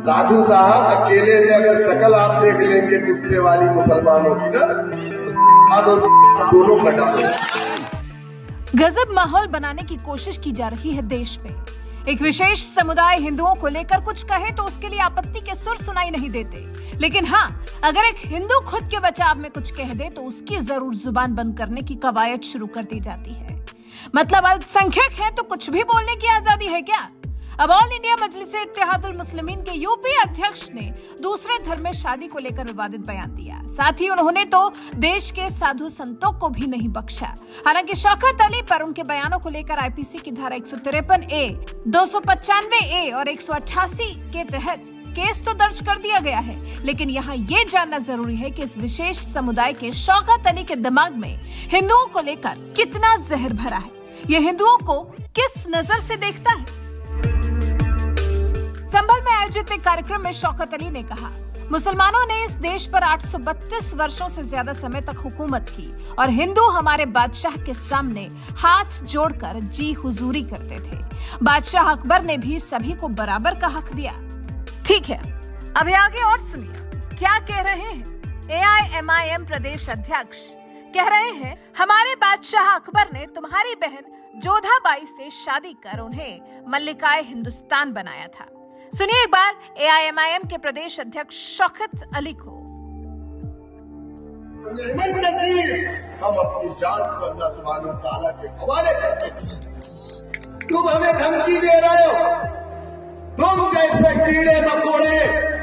साधु साहब अकेले में अगर शक्ल आप देख लेंगे गुस्से वाली मुसलमानों की ना, तो दोनों कटा लो। गजब माहौल बनाने की कोशिश की जा रही है देश में। एक विशेष समुदाय हिंदुओं को लेकर कुछ कहे तो उसके लिए आपत्ति के सुर सुनाई नहीं देते, लेकिन हाँ, अगर एक हिंदू खुद के बचाव में कुछ कह दे तो उसकी जरूर जुबान बंद करने की कवायद शुरू कर दी जाती है। मतलब अल्पसंख्यक है तो कुछ भी बोलने की आजादी है क्या? अब ऑल इंडिया मजलिस इत्तेहादुल मुस्लिमीन के यूपी अध्यक्ष ने दूसरे धर्म में शादी को लेकर विवादित बयान दिया। साथ ही उन्होंने तो देश के साधु संतों को भी नहीं बख्शा। हालांकि शौकत अली पर उनके बयानों को लेकर आईपीसी की धारा 153A, 295A और 188 के तहत केस तो दर्ज कर दिया गया है, लेकिन यहाँ ये जानना जरूरी है कि इस विशेष समुदाय के शौकत अली के दिमाग में हिंदुओं को लेकर कितना जहर भरा है, ये हिंदुओं को किस नजर से देखता है। संभल में आयोजित एक कार्यक्रम में शौकत अली ने कहा, मुसलमानों ने इस देश पर 832 वर्षों से ज्यादा समय तक हुकूमत की और हिंदू हमारे बादशाह के सामने हाथ जोड़कर जी हुजूरी करते थे। बादशाह अकबर ने भी सभी को बराबर का हक दिया। ठीक है, अभी आगे और सुनिए क्या कह रहे हैं। AIMIM प्रदेश अध्यक्ष कह रहे हैं, हमारे बादशाह अकबर ने तुम्हारी बहन जोधाबाई से शादी कर उन्हें मल्लिकाए हिंदुस्तान बनाया था। सुनिए एक बार AIMIM के प्रदेश अध्यक्ष शौकत अली को। हम अपनी जान को अल्लाह सुब्हानहू तआला के हवाले करते हैं। तुम हमें धमकी दे रहे हो, तुम जैसे कीड़े मकोड़े।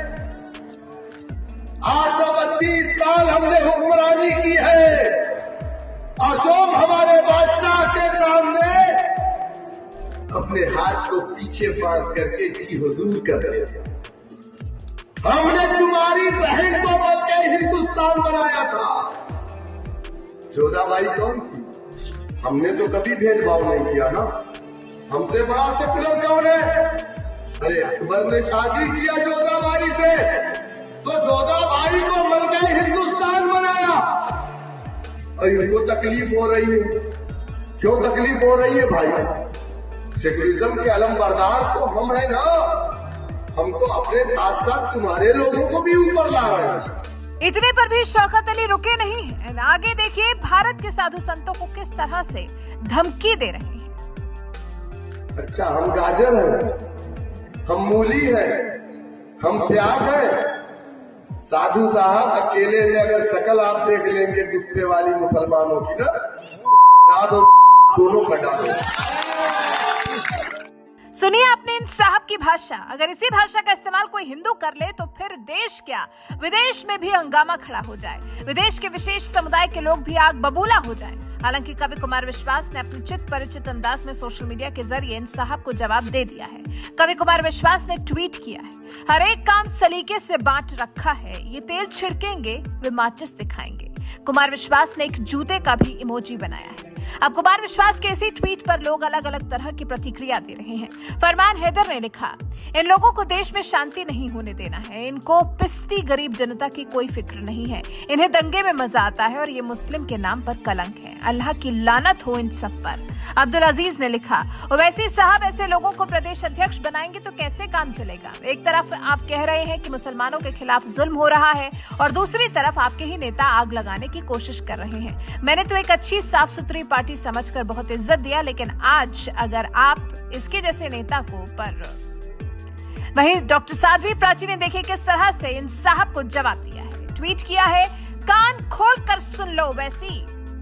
832 साल हमने हुक्मरानी की है और तुम हमारे बादशाह के सामने अपने हाथ को पीछे बांध करके जी हुजूर कर रहे थे। हमने तुम्हारी बहन को मलके हिंदुस्तान बनाया था। जोधाबाई कौन थी? हमने तो कभी भेदभाव नहीं किया ना। हमसे बड़ा सेकुलर कौन है? अरे अकबर ने शादी किया जोधाबाई से, तो जोधाबाई को मलके हिंदुस्तान बनाया। और इनको तकलीफ हो रही है। क्यों तकलीफ हो रही है भाई? सेकुलरिज्म के अलम बरदार तो हम है ना। हम तो अपने साथ साथ तुम्हारे लोगों को भी ऊपर ला रहे हैं। इतने पर भी शौकत अली रुके नहीं हैं। आगे देखिए भारत के साधु संतों को किस तरह से धमकी दे रहे हैं। अच्छा, हम गाजर हैं, हम मूली हैं, हम प्याज हैं। साधु साहब अकेले में अगर शक्ल आप देख लेंगे गुस्से वाली मुसलमानों की ना, तो दोनों कटा लो। सुनिए अपने इन साहब की भाषा। अगर इसी भाषा का इस्तेमाल कोई हिंदू कर ले तो फिर देश क्या, विदेश में भी हंगामा खड़ा हो जाए। विदेश के विशेष समुदाय के लोग भी आग बबूला हो जाए। हालांकि कवि कुमार विश्वास ने अपने चित परिचित अंदाज में सोशल मीडिया के जरिए इन साहब को जवाब दे दिया है। कवि कुमार विश्वास ने ट्वीट किया है, हर एक काम सलीके से बांट रखा है, ये तेल छिड़केंगे वे माचिस दिखाएंगे। कुमार विश्वास ने एक जूते का भी इमोजी बनाया है। अब कुमार विश्वास के इसी ट्वीट पर लोग अलग अलग तरह की प्रतिक्रिया दे रहे हैं। फरमान हैदर ने लिखा, इन लोगों को देश में शांति नहीं होने देना है। इनको पिस्ती गरीब जनता की कोई फिक्र नहीं है। इन्हें दंगे में मजा आता है और ये मुस्लिम के नाम पर कलंक है। अल्लाह की लानत हो इन सब पर। अब्दुल अजीज ने लिखा, वैसे साहब ऐसे लोगों को प्रदेश अध्यक्ष बनाएंगे तो कैसे काम चलेगा? एक तरफ आप कह रहे हैं कि मुसलमानों के खिलाफ जुल्म हो रहा है और दूसरी तरफ आपके ही नेता आग लगाने की कोशिश कर रहे हैं। मैंने तो एक अच्छी साफ सुथरी पार्टी समझकर बहुत इज्जत दिया, लेकिन आज अगर आप इसके जैसे नेता को पर। वहीं डॉक्टर साध्वी प्राची ने देखिए किस तरह से इन साहब को जवाब दिया है। ट्वीट किया है, कान खोल कर सुन लो वैसी।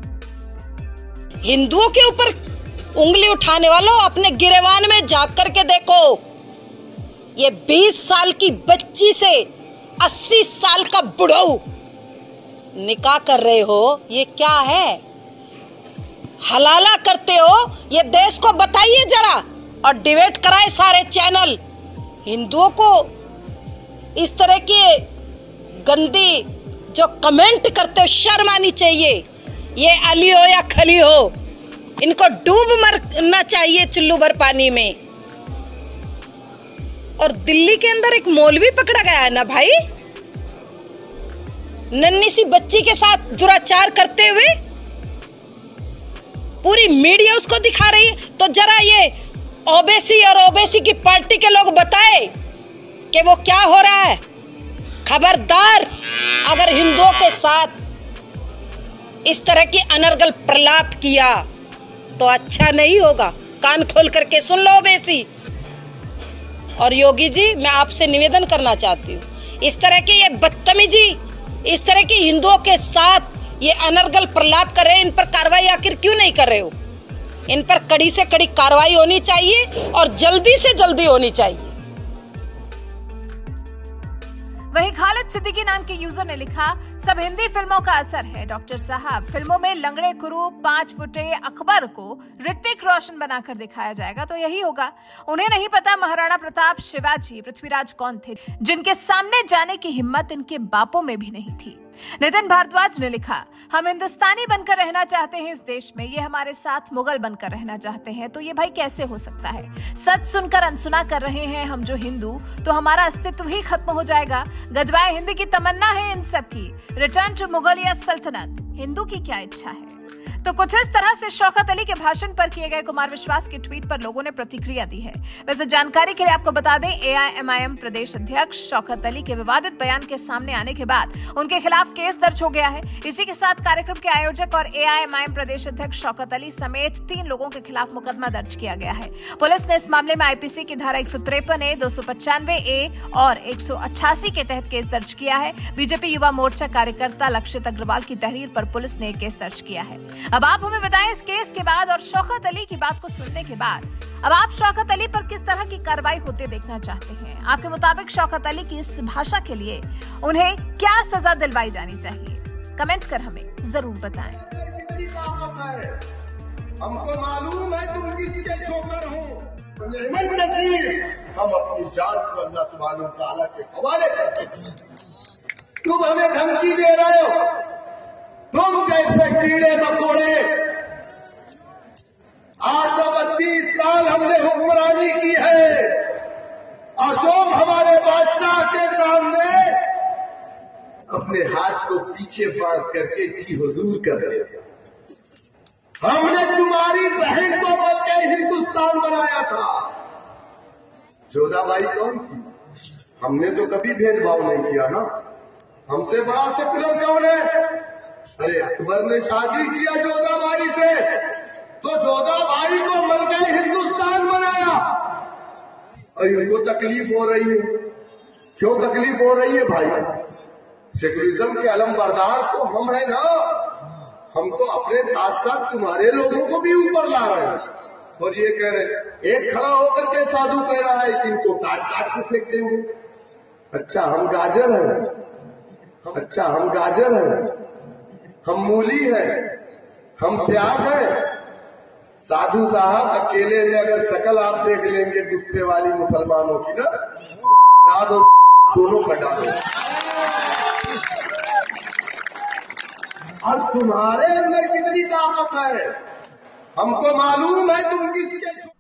हिंदुओं के ऊपर उंगली उठाने वालों, अपने गिरेवान में जाग करके देखो। ये 20 साल की बच्ची से 80 साल का बुढ़ऊ निकाह कर रहे हो, ये क्या है? हलाला करते हो? ये देश को बताइए जरा और डिबेट कराए सारे चैनल। हिंदुओं को इस तरह की गंदी जो कमेंट करते हो शर्म आनी चाहिए। ये अली हो या खली हो, इनको डूब मरना चाहिए चुल्लू भर पानी में। और दिल्ली के अंदर एक मौलवी पकड़ा गया है ना भाई, नन्ही सी बच्ची के साथ दुराचार करते हुए। पूरी मीडिया उसको दिखा रही है। तो जरा ये ओबीसी और ओबीसी की पार्टी के लोग बताए कि वो क्या हो रहा है। खबरदार, अगर हिंदुओं के साथ इस तरह की अनर्गल प्रलाप किया तो अच्छा नहीं होगा। कान खोल करके सुन लो बेसी। और योगी जी, मैं आपसे निवेदन करना चाहती हूँ, इस तरह की ये बदतमीजी, इस तरह की हिंदुओं के साथ ये अनर्गल प्रलाप कर रहे हैं, इन पर कार्रवाई आखिर क्यों नहीं कर रहे हो? इन पर कड़ी से कड़ी कार्रवाई होनी चाहिए और जल्दी से जल्दी होनी चाहिए। वहीं खालिद सिद्दीकी नाम के यूजर ने लिखा, सब हिंदी फिल्मों का असर है डॉक्टर साहब। फिल्मों में लंगड़े कुरूप 5 फुटे अकबर को ऋतिक रोशन बनाकर दिखाया जाएगा तो यही होगा। उन्हें नहीं पता महाराणा प्रताप, शिवाजी, पृथ्वीराज कौन थे, जिनके सामने जाने की हिम्मत इनके बापों में भी नहीं थी। नितिन भारद्वाज ने लिखा, हम हिंदुस्तानी बनकर रहना चाहते हैं इस देश में, ये हमारे साथ मुगल बनकर रहना चाहते हैं, तो ये भाई कैसे हो सकता है? सच सुनकर अनसुना कर रहे हैं हम जो हिंदू, तो हमारा अस्तित्व ही खत्म हो जाएगा। गजवाए हिंदी की तमन्ना है इन सब की, रिटर्न टू मुगलिया सल्तनत। हिंदू की क्या इच्छा है? तो कुछ इस तरह से शौकत अली के भाषण पर किए गए कुमार विश्वास के ट्वीट पर लोगों ने प्रतिक्रिया दी है। वैसे जानकारी के लिए आपको बता दें, AIMIM प्रदेश अध्यक्ष शौकत अली के विवादित बयान के सामने आने के बाद उनके खिलाफ केस दर्ज हो गया है। इसी के साथ कार्यक्रम के आयोजक और AIMIM प्रदेश अध्यक्ष शौकत अली समेत 3 लोगों के खिलाफ मुकदमा दर्ज किया गया है। पुलिस ने इस मामले में IPC की धारा 153A, 295A और 188 के तहत केस दर्ज किया है। बीजेपी युवा मोर्चा कार्यकर्ता लक्षित अग्रवाल की तहरीर पर पुलिस ने केस दर्ज किया है। अब आप हमें बताएं, इस केस के बाद और शौकत अली की बात को सुनने के बाद अब आप शौकत अली पर किस तरह की कार्रवाई होते देखना चाहते हैं? आपके मुताबिक शौकत अली की इस भाषा के लिए उन्हें क्या सजा दिलवाई जानी चाहिए? कमेंट कर हमें जरूर बताएं। हमको मालूम है तुम किसके छोकर हो। हम अपनी जान को अल्लाह सुब्हानहू तआला के हवाले करते हैं। तुम हमें धमकी दे रहे हो। तुम जैसे कीड़े मकोड़े, आज 32 साल हमने हुक्मरानी की है और तुम हमारे बादशाह के सामने अपने हाथ को पीछे बांध करके जी हुजूर कर रहे थे। हमने तुम्हारी बहन को मलके हिंदुस्तान बनाया था। जोधाबाई कौन थी? हमने तो कभी भेदभाव नहीं किया ना। हमसे बड़ा सेकुलर कौन है? अरे अकबर ने शादी किया जोधाबाई से, तो जोधाबाई को मलके हिंदुस्तान बनाया। और इनको तकलीफ हो रही है। क्यों तकलीफ हो रही है भाई? सेकुलरिज्म के अलमबरदार तो हम है ना। हम तो अपने साथ साथ तुम्हारे लोगों को भी ऊपर ला रहे हैं। और ये कह रहे, एक खड़ा होकर के साधु कह रहा है कि इनको काट काट के फेंक देंगे। अच्छा हम गाजर हैं, अच्छा हम गाजर हैं, हम मूली है, हम प्याज है। साधु साहब अकेले में अगर शक्ल आप देख लेंगे गुस्से वाली मुसलमानों की ना, दोनों कटा दो। और तुम्हारे अंदर कितनी ताकत है हमको मालूम है। तुम किसके